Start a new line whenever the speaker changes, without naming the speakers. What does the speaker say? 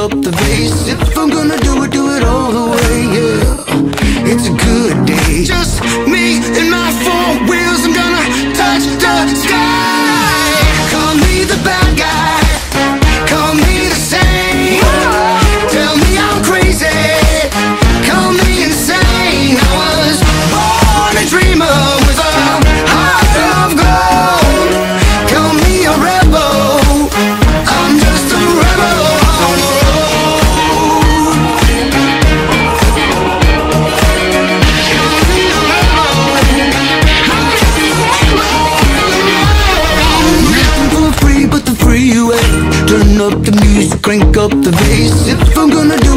up the bass. If I'm gonna do it all the way, yeah. It's a good day. Just me and my four wheels. I'm gonna touch the sky. Call me the bad guy, call me the same. Tell me I'm crazy, call me insane. I was born a dreamer with a heart of gold. Call me a rebel, I'm just a rebel on the road. Nothing for free but the freeway. Turn up the music, crank up the bass. If I'm gonna do